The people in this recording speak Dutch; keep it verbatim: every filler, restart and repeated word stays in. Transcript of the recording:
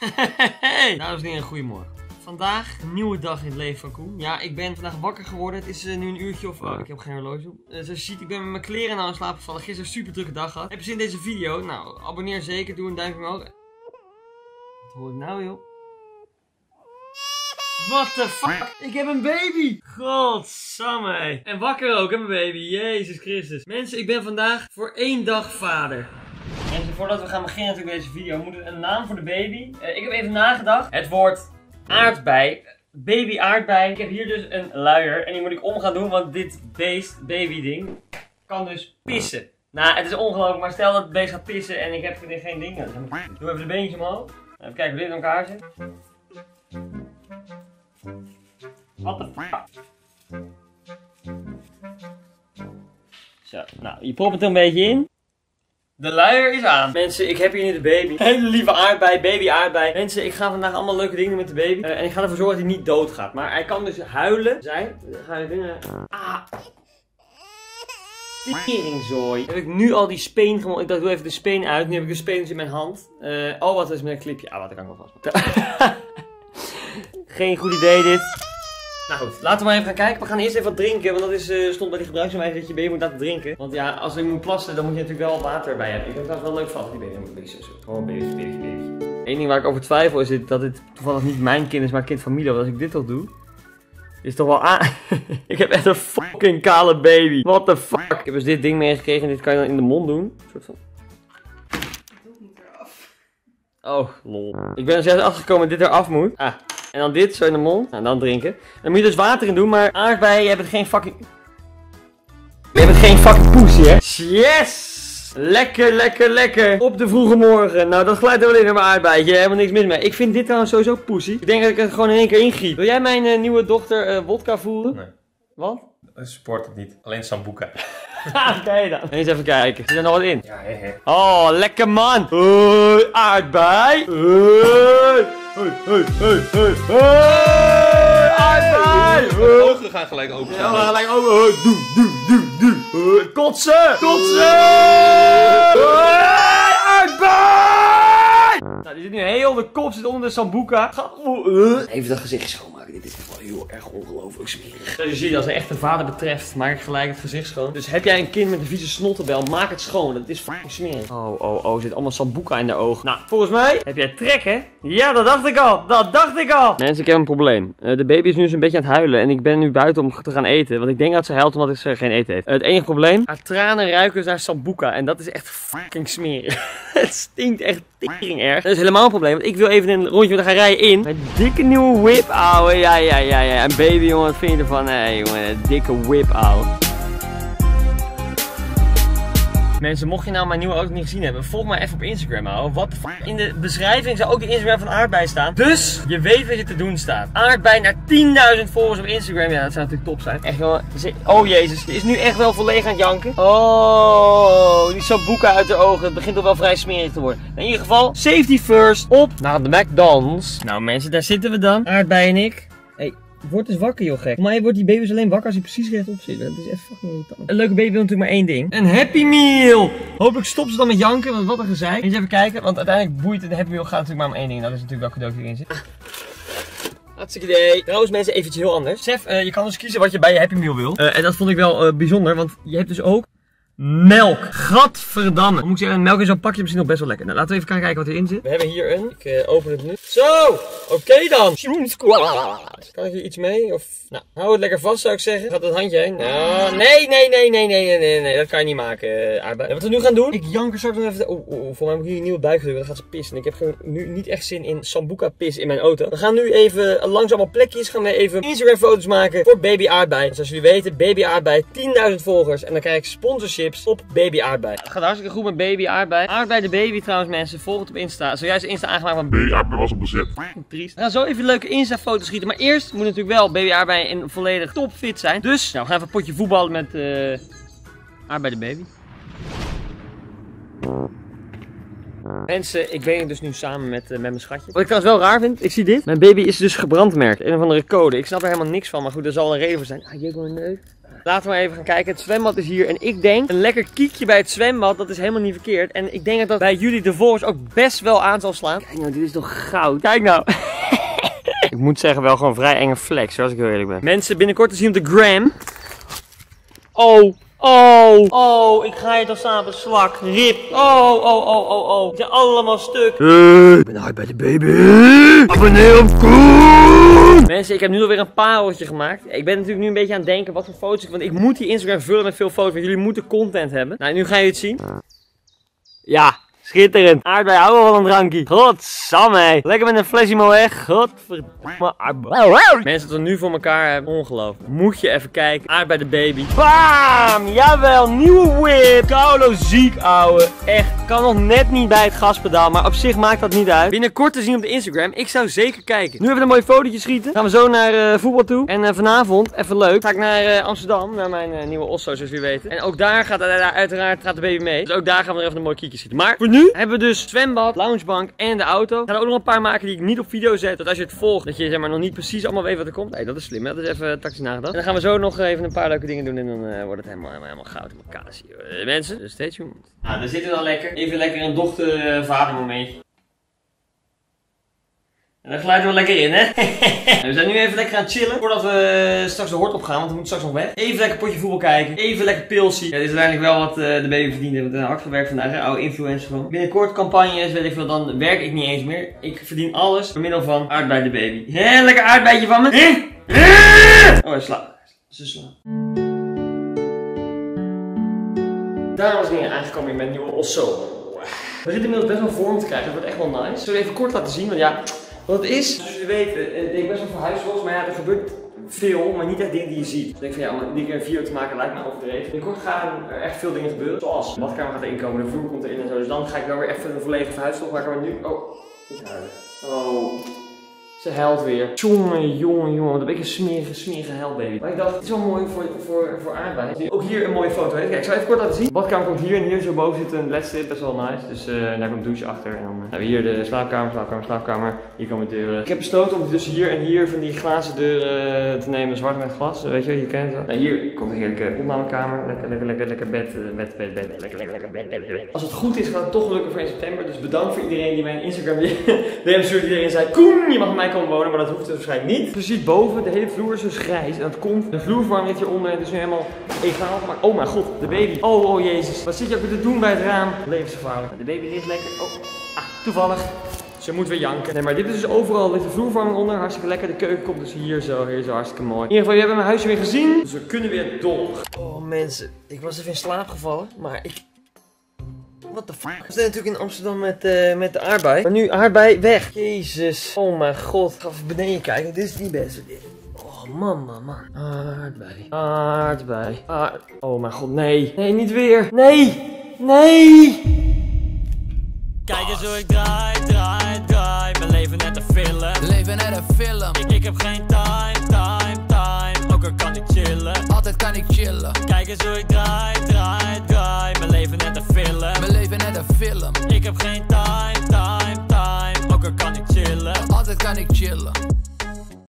Hey, dames en heren, goedemorgen. Vandaag een nieuwe dag in het leven van Koen. Ja, ik ben vandaag wakker geworden. Het is uh, nu een uurtje of... Oh, ik heb geen horloge op. Uh, zoals je ziet, ik ben met mijn kleren nou in slaap gevallen. Gisteren een super drukke dag gehad. Heb je zin in deze video? Nou, abonneer zeker. Doe een duimpje omhoog. Wat hoor ik nou, joh? What the fuck? Ik heb een baby! Godsamme, hé. En wakker ook, hè, mijn baby. Jezus Christus. Mensen, ik ben vandaag voor één dag vader. Mensen, voordat we gaan beginnen natuurlijk deze video, we moeten een naam voor de baby. Uh, ik heb even nagedacht. Het woord aardbei. Baby aardbei. Ik heb hier dus een luier. En die moet ik om gaan doen, want dit beest, baby ding, kan dus pissen. Nou, het is ongelooflijk, maar stel dat het beest gaat pissen en ik heb er geen ding. Doe even de beentjes omhoog. Even kijken of dit in elkaar zit. What the fuck? Zo, nou, je propt het er een beetje in. De luier is aan. Mensen, ik heb hier nu de baby. Hele lieve aardbei, baby aardbei. Mensen, ik ga vandaag allemaal leuke dingen doen met de baby. Uh, en ik ga ervoor zorgen dat hij niet doodgaat. Maar hij kan dus huilen. Zij, ga je dingen... Ah. Teringzooi. Heb ik nu al die speen gemaakt. Ik dacht, doe even de speen uit. Nu heb ik de speen dus in mijn hand. Uh, oh, wat is met een clipje. Ah, wat, dat kan ik wel vast. Geen goed idee dit. Nou goed, laten we maar even gaan kijken. We gaan eerst even wat drinken, want dat is, uh, stond bij die gebruiksaanwijzing dat je baby moet laten drinken. Want ja, als je moet plassen, dan moet je natuurlijk wel water bij hebben. Ik denk dat het wel leuk van die baby moet beetje zo. Gewoon baby, baby, baby. Eén ding waar ik over twijfel is dit, dat dit toevallig niet mijn kind is, maar kind van Milo. Want als ik dit al doe, is toch wel aan. Ik heb echt een fucking kale baby. What the fuck. Ik heb dus dit ding meegekregen en dit kan je dan in de mond doen. Een soort van... Oh, lol. Ik ben er zelfs achtergekomen dat dit eraf moet. Ah. En dan dit zo in de mond. Nou, dan drinken. Dan moet je dus water in doen, maar aardbeien, je hebt geen fucking... Je hebt geen fucking poesie, hè? Yes! Lekker, lekker, lekker. Op de vroege morgen. Nou, dat glijdt wel in naar mijn aardbeidje. Helemaal niks mis mee. Ik vind dit trouwens sowieso poesie. Ik denk dat ik het gewoon in één keer ingiet. Wil jij mijn uh, nieuwe dochter uh, wodka voeren? Nee. Wat? Ik support het niet. Alleen Sambuca. Kijk dan. Eens even kijken. Zit er nog wat in? Ja, hè, hè. Oh, lekker man. Hoi, aardbei. Hoi. Hoi, hoi, hoi, hoi. Hoi, aardbei. De ogen gaan gelijk open. Ja, we gaan gelijk open. Hoi, doe, doe, doe, doe. Hoi, kotsen. Kotsen. Hoi, aardbei. Nou, die zit nu heel de kop, zit onder de Sambuca. Even dat gezicht schoonmaken. Dit is echt wel heel erg ongelooflijk smerig. Zoals je ziet, als een echte vader betreft, maak ik gelijk het gezicht schoon. Dus heb jij een kind met een vieze snottenbel, maak het schoon. Dat is fucking smerig. Oh, oh, oh, er zit allemaal Sambuca in de ogen. Nou, volgens mij heb jij trek, hè? Ja, dat dacht ik al. Dat dacht ik al. Mensen, ik heb een probleem. Uh, de baby is nu eens een beetje aan het huilen. En ik ben nu buiten om te gaan eten. Want ik denk dat ze huilt omdat ze geen eten heeft. Uh, het enige probleem, haar tranen ruiken naar Sambuca. En dat is echt fucking smerig. Het stinkt echt tering erg. Dat is helemaal een probleem. Want ik wil even een rondje met gaan rijden in. Mijn dikke nieuwe whip, ouwe. Ja, ja, ja, ja. En baby, jongen, wat vind je ervan? Hé, hey, jongen, een dikke whip, ouwe. Mensen, mocht je nou mijn nieuwe auto niet gezien hebben, volg mij even op Instagram, ouwe. Wat de fuck? In de beschrijving zou ook de Instagram van Aardbei staan. Dus, je weet wat je te doen staat. Aardbei naar tienduizend volgers op Instagram. Ja, dat zou natuurlijk top zijn. Echt, jongen. Oh, jezus. Die is nu echt wel volledig aan het janken. Oh, die Sambuca uit de ogen. Het begint toch wel vrij smerig te worden. In ieder geval, safety first. Op naar de McDonald's. Nou, mensen, daar zitten we dan. Aardbei en ik. Hey. Word eens wakker, joh, gek. Voor mij wordt die baby alleen wakker als hij precies rechtop zit. Dat is echt fucking irritant. Een leuke baby wil natuurlijk maar één ding. Een Happy Meal! Hopelijk stopt ze dan met janken, want wat een gezeik. Eens even kijken, want uiteindelijk boeit het. Een Happy Meal gaat natuurlijk maar om één ding. Dat is natuurlijk welke cadeau erin zit. Ah. Hartstikke idee. Trouwens, mensen, eventjes heel anders. Sef, uh, je kan dus kiezen wat je bij je Happy Meal wil. Uh, en dat vond ik wel uh, bijzonder, want je hebt dus ook melk. Gadverdamme. Dan moet ik zeggen, melk in zo'n pakje misschien nog best wel lekker. Nou, laten we even gaan kijken wat erin zit. We hebben hier een. Ik uh, open het nu. Zo! Oké okay dan. Kan ik hier iets mee? Of... Nou, hou het lekker vast, zou ik zeggen. Gaat het handje heen? Nou, nee, nee, nee, nee, nee, nee, nee, nee. Dat kan je niet maken, uh, aardbei. En wat we nu gaan doen. Ik jank er straks nog even. Oeh, oeh, voor mij moet ik hier een nieuwe buik drukken. Dan gaat ze pissen. En ik heb gewoon nu niet echt zin in Sambuca pis in mijn auto. We gaan nu even langs allemaal plekjes. Gaan we even Instagram foto's maken voor baby aardbei. Dus zoals jullie weten, baby aardbei. tienduizend volgers. En dan krijg ik sponsorships op baby aardbei. Het gaat hartstikke goed met baby aardbei. Aardbei de baby trouwens, mensen. Volg het op Insta. Zojuist Insta aangemaakt van baby aardbei was op bezet. Triest. We gaan zo even leuke Insta foto's schieten. Maar eerst moet natuurlijk wel baby aardbei in volledig topfit zijn. Dus, nou, we gaan even een potje voetballen met uh, aardbei de baby. Mensen, ik ben dus nu samen met, uh, met mijn schatje. Wat ik trouwens wel raar vind, ik zie dit. Mijn baby is dus gebrandmerkt. Een of andere code. Ik snap er helemaal niks van, maar goed, er zal een reden voor zijn. Ah, je gewoon neus. Laten we maar even gaan kijken. Het zwembad is hier en ik denk een lekker kiekje bij het zwembad, dat is helemaal niet verkeerd. En ik denk dat dat bij jullie de volgers ook best wel aan zal slaan. Kijk nou, dit is toch goud. Kijk nou. Ik moet zeggen, wel gewoon vrij enge flex, zoals ik heel eerlijk ben. Mensen, binnenkort te zien op de gram. Oh, oh, oh, ik ga hier toch staan op een slak. Rip. Oh, oh, oh, oh, oh. Die zijn allemaal stuk. Hey, ik ben hard bij de baby. Abonneer op Koen. Mensen, ik heb nu alweer een pareltje gemaakt. Ik ben natuurlijk nu een beetje aan het denken wat voor foto's. Want ik moet die Instagram vullen met veel foto's. Want jullie moeten content hebben. Nou, nu gaan jullie het zien. Ja. Schitterend. Aardbei, hou wel van een drankje. Godsamme. Lekker met een flesje maar weg. Godverdomme. Mensen, wat we nu voor elkaar hebben. Ongelooflijk. Moet je even kijken. Aardbei de baby. Bam! Jawel, nieuwe whip. Koulo ziek, ouwe. Echt. Kan nog net niet bij het gaspedaal. Maar op zich maakt dat niet uit. Binnenkort te zien op de Instagram. Ik zou zeker kijken. Nu even een mooi fotootje schieten. Gaan we zo naar uh, voetbal toe. En uh, vanavond, even leuk, ga ik naar uh, Amsterdam. Naar mijn uh, nieuwe Osso, zoals jullie weten. En ook daar gaat uh, uiteraard gaat de baby mee. Dus ook daar gaan we er even een mooi kiekje schieten. Maar voor nu hebben we dus zwembad, loungebank en de auto. Ik ga er ook nog een paar maken die ik niet op video zet. Dat als je het volgt, dat je zeg maar nog niet precies allemaal weet wat er komt. Nee, dat is slim, hè? Dat is even tactisch nagedacht. En dan gaan we zo nog even een paar leuke dingen doen. En dan uh, wordt het helemaal, helemaal, helemaal goud in elkaar. Uh, mensen, dus stay tuned. Nou, daar zitten we dan lekker. Even lekker een dochter-vader momentje. En dan glijden we lekker in, hè? We zijn nu even lekker aan het chillen. Voordat we straks de hort op gaan, want we moeten straks nog weg. Even lekker potje voetbal kijken. Even lekker pilsie. Ja, dit is uiteindelijk wel wat uh, de baby verdient. We hebben hard gewerkt vandaag, hè? Oude influencer gewoon. Binnenkort campagnes, weet ik veel, dan werk ik niet eens meer. Ik verdien alles door middel van aardbei de baby. Hé, lekker aardbeidje van me. Hé? Oh, hij slaapt. Ze slaapt. Dames en heren, aangekomen in mijn nieuwe Osso. We zitten inmiddels best wel vorm te krijgen. Dat wordt echt wel nice. Zullen we even kort laten zien, want ja... Wat het is, zoals jullie weten, ik ben best wel verhuisvlogs, maar ja, er gebeurt veel, maar niet echt dingen die je ziet. Dus ik denk van ja, om die keer een video te maken lijkt me overdreven. Binnenkort gaan er echt veel dingen gebeuren, zoals de badkamer gaat erin komen, de vloer komt erin en zo. Dus dan ga ik wel weer even een volledige verhuisvlog maken, maar nu... Oh, niet huilen. Oh, ze huilt weer. Jongen, jongen, jongen, wat heb ik een smerige, smerige huilbaby. Maar ik dacht, het is wel mooi voor, voor, voor aardbei. Ook hier een mooie foto. Kijk, ik zal even kort laten zien. De badkamer komt hier en hier zo boven zit een L E D-strip, best wel nice. Dus uh, daar komt een douche achter. En dan uh, hebben we hier de slaapkamer, slaapkamer, slaapkamer. Hier komen de deuren. Ik heb besloten om dus hier en hier van die glazen deuren te nemen, zwart met glas. Weet je, je kent het. Nou, hier komt een heerlijke opnamekamer. Lekker, lekker, lekker, lekker bed, bed, bed, bed, lekker, lekker, lekker bed, bed, bed. Als het goed is, gaat het toch lukken voor in september. Dus bedankt voor iedereen die mijn Instagram D M stuurde. Iedereen zei, Koen, je mag bij mij komen wonen, maar dat hoeft dus waarschijnlijk niet. Dus je ziet boven, de hele vloer is dus grijs. En dat komt, de vloerverwarming ligt hieronder. Het is nu helemaal egaal. Maar oh mijn god, de baby. Oh, oh jezus. Wat zit je ook weer te doen bij het raam? Levensgevaarlijk. De baby ligt lekker. Oh, ah, toevallig. Ze moet weer janken. Nee, maar dit is dus overal, ligt de vloerverwarming onder. Hartstikke lekker. De keuken komt dus hier zo, hier zo, hartstikke mooi. In ieder geval, jullie hebben mijn huisje weer gezien. Dus we kunnen weer dol. Oh mensen, ik was even in slaap gevallen. Maar ik... What the fuck? We zijn natuurlijk in Amsterdam met, uh, met de aardbei. Maar nu aardbei weg. Jezus. Oh mijn god. Ik ga even beneden kijken. Dit is niet best. Oh man, man, man. Aardbei. Aardbei. Aard... Oh mijn god, nee. Nee, niet weer. Nee. Nee. Kijk eens hoe ik draai, draai, draai. Mijn leven net een film. Leven net een film. Ik, ik heb geen time, time, time. Ook al kan ik chillen. Altijd kan ik chillen. Kijk eens hoe ik draai, draai, draai. Mijn leven net een film. Mijn leven net een film. Ik heb geen time, time, time. Ook al kan ik chillen. Altijd kan ik chillen.